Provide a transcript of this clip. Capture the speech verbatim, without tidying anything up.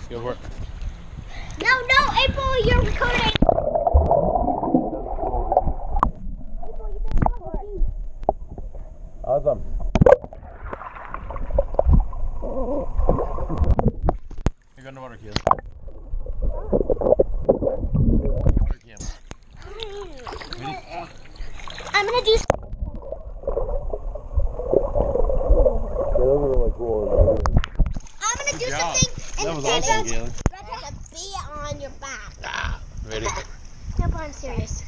Go for it. No, no, April, you're recording. Awesome. Here go underwater, Kaylee. Water cam. Ready? I'm gonna do. Yeah, those are really cool. I'm gonna do Good job. something. That was and awesome, there's Kaylee. a bee on your back. Ah, ready? No, but I'm serious.